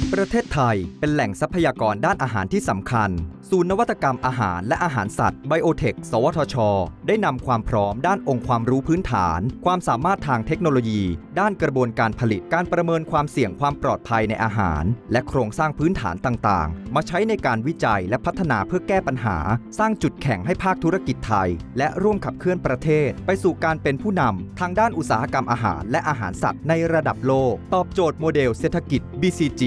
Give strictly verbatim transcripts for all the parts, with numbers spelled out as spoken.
ประเทศไทยเป็นแหล่งทรัพยากรด้านอาหารที่สำคัญศูนย์นวัตกรรมอาหารและอาหารสัตว์ไบโอเทคสวทช.ได้นำความพร้อมด้านองค์ความรู้พื้นฐานความสามารถทางเทคโนโลยีด้านกระบวนการผลิตการประเมินความเสี่ยงความปลอดภัยในอาหารและโครงสร้างพื้นฐานต่างๆมาใช้ในการวิจัยและพัฒนาเพื่อแก้ปัญหาสร้างจุดแข่งให้ภาคธุรกิจไทยและร่วมขับเคลื่อนประเทศไปสู่การเป็นผู้นำทางด้านอุตสาหกรรมอาหารและอาหารสัตว์ในระดับโลกตอบโจทย์โมเดลเศรษฐกิจ บี ซี จี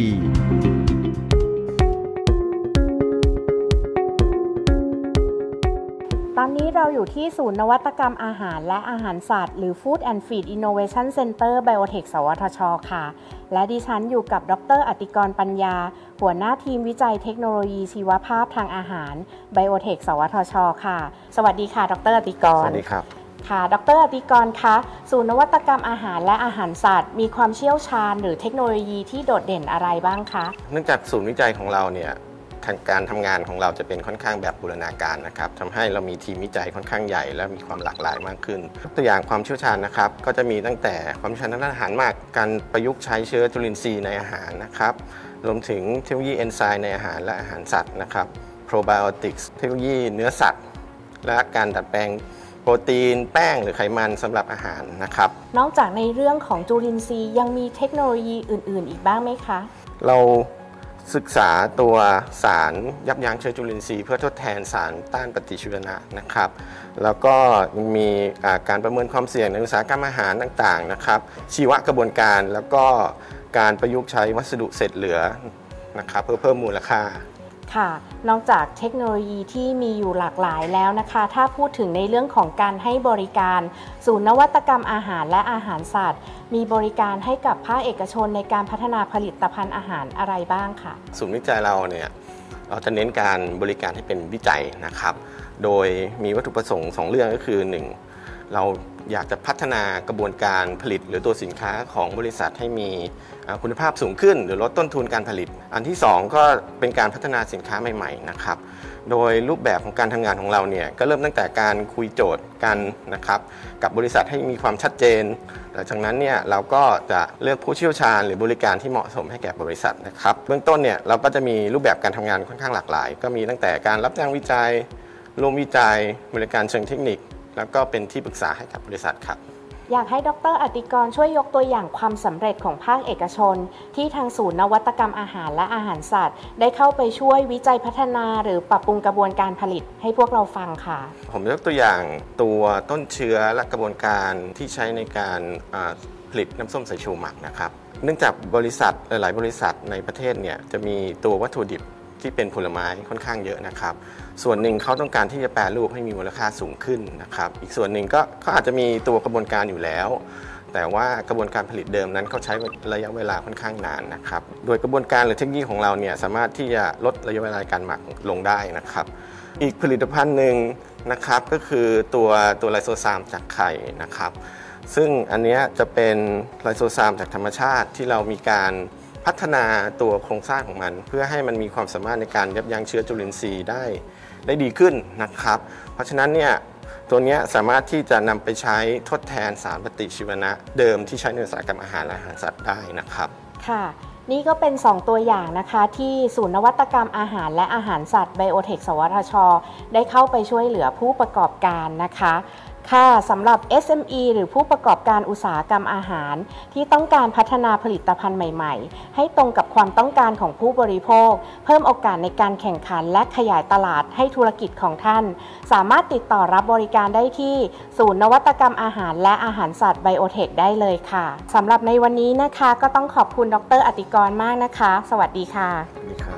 ตอนนี้เราอยู่ที่ศูนย์นวัตกรรมอาหารและอาหารสัตว์หรือ Food and Feed Innovation Center Biotech สวทช.ค่ะและดิฉันอยู่กับดร.อติกรปัญญาหัวหน้าทีมวิจัยเทคโนโลยีชีวภาพทางอาหาร Biotech สวทช.ค่ะสวัสดีค่ะดร.อติกรสวัสดีครับค่ะดร.อติกรคะศูนย์นวัตกรรมอาหารและอาหารสัตว์มีความเชี่ยวชาญหรือเทคโนโลยีที่โดดเด่นอะไรบ้างคะเนื่องจากศูนย์วิจัยของเราเนี่ยทางการทำงานของเราจะเป็นค่อนข้างแบบบูรณาการนะครับทำให้เรามีทีมวิจัยค่อนข้างใหญ่และมีความหลากหลายมากขึ้นตัวอย่างความเชี่ยวชาญนะครับก็จะมีตั้งแต่ความเชี่ยวชาญทางด้านอาหารมากการประยุกต์ใช้เชื้อจุลินทรีย์ในอาหารนะครับรวมถึงเทคโนโลยีเอนไซม์ในอาหารและอาหารสัตว์นะครับโปรไบโอติกส์เทคโนโลยีเนื้อสัตว์และการดัดแปลงโปรตีนแป้งหรือไขมันสำหรับอาหารนะครับนอกจากในเรื่องของจุลินทรีย์ยังมีเทคโนโลยีอื่นๆอีกบ้างไหมคะเราศึกษาตัวสารยับยั้งเชื้อจุลินทรีย์เพื่อทดแทนสารต้านปฏิชีวนะนะครับแล้วก็มีการประเมินความเสี่ยงในอุตสาหกรรมอาหารต่างๆนะครับชีวกระบวนการแล้วก็การประยุกต์ใช้วัสดุเศษเหลือนะครับเพื่อเพิ่มมูลค่าค่ะนอกจากเทคโนโลยีที่มีอยู่หลากหลายแล้วนะคะถ้าพูดถึงในเรื่องของการให้บริการศูนย์นวัตกรรมอาหารและอาหารสัตว์มีบริการให้กับภาคเอกชนในการพัฒนาผลิตภัณฑ์อาหารอะไรบ้างคะศูนย์วิจัยเราเนี่ยเราจะเน้นการบริการให้เป็นวิจัยนะครับโดยมีวัตถุประสงค์สองเรื่องก็คือหนึ่งเราอยากจะพัฒนากระบวนการผลิตหรือตัวสินค้าของบริษัทให้มีคุณภาพสูงขึ้นหรือลดต้นทุนการผลิตอันที่สองก็เป็นการพัฒนาสินค้าใหม่ๆนะครับโดยรูปแบบของการทำงานของเราเนี่ยก็เริ่มตั้งแต่การคุยโจทย์กันนะครับกับบริษัทให้มีความชัดเจนหลังจากนั้นเนี่ยเราก็จะเลือกผู้เชี่ยวชาญหรือบริการที่เหมาะสมให้แก่บริษัทนะครับเบื้องต้นเนี่ยเราก็จะมีรูปแบบการทำงานค่อนข้างหลากหลายก็มีตั้งแต่การรับจ้างวิจัยร่วมวิจัยบริการเชิงเทคนิคแล้วก็เป็นที่ปรึกษาให้กับบริษัทครับอยากให้ดร.อติกรช่วยยกตัวอย่างความสำเร็จของภาคเอกชนที่ทางศูนย์นวัตกรรมอาหารและอาหารสัตว์ได้เข้าไปช่วยวิจัยพัฒนาหรือปรับปรุงกระบวนการผลิตให้พวกเราฟังค่ะผมยกตัวอย่างตัวต้นเชื้อและกระบวนการที่ใช้ในการผลิตน้ำส้มสายชูหมักนะครับเนื่องจากบริษัทหลายๆบริษัทในประเทศเนี่ยจะมีตัววัตถุดิบที่เป็นผลไม้ค่อนข้างเยอะนะครับส่วนหนึ่งเขาต้องการที่จะแปรรูปให้มีมูลค่าสูงขึ้นนะครับอีกส่วนหนึ่งก็เขาอาจจะมีตัวกระบวนการอยู่แล้วแต่ว่ากระบวนการผลิตเดิมนั้นเขาใช้ระยะเวลาค่อนข้างนานนะครับโดยกระบวนการหรือเทคนิคของเราเนี่ยสามารถที่จะลดระยะเวลาการหมักลงได้นะครับอีกผลิตภัณฑ์หนึ่งนะครับก็คือตัวตัวไลโซซามจากไข่นะครับซึ่งอันนี้จะเป็นไลโซซามจากธรรมชาติที่เรามีการพัฒนาตัวโครงสร้างของมันเพื่อให้มันมีความสามารถในการยับยั้งเชื้อจุลินทรีย์ได้ได้ดีขึ้นนะครับเพราะฉะนั้นเนี่ยตัวนี้สามารถที่จะนำไปใช้ทดแทนสารปฏิชีวนะเดิมที่ใช้ในอุตสาหกรรมอาหารและอาหารสัตว์ได้นะครับค่ะนี่ก็เป็นสองตัวอย่างนะคะที่ศูนย์นวัตกรรมอาหารและอาหารสัตว์ไบโอเทคสวทช.ได้เข้าไปช่วยเหลือผู้ประกอบการนะคะค่ะสำหรับ เอส เอ็ม อี หรือผู้ประกอบการอุตสาหกรรมอาหารที่ต้องการพัฒนาผลิตภัณฑ์ใหม่ๆให้ตรงกับความต้องการของผู้บริโภคเพิ่มโอกาสในการแข่งขันและขยายตลาดให้ธุรกิจของท่านสามารถติดต่อรับบริการได้ที่ศูนย์นวัตกรรมอาหารและอาหารสัตว์ไบโอเทคได้เลยค่ะสำหรับในวันนี้นะคะก็ต้องขอบคุณดร.อติกรมากนะคะสวัสดีค่ะสวัสดีครับ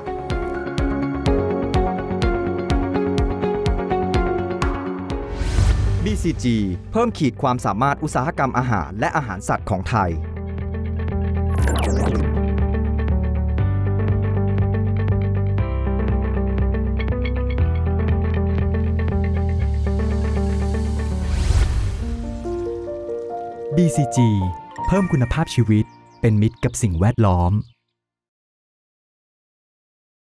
บี ซี จี เพิ่มขีดความสามารถอุตสาหกรรมอาหารและอาหารสัตว์ของไทย บี ซี จี เพิ่มคุณภาพชีวิตเป็นมิตรกับสิ่งแวดล้อม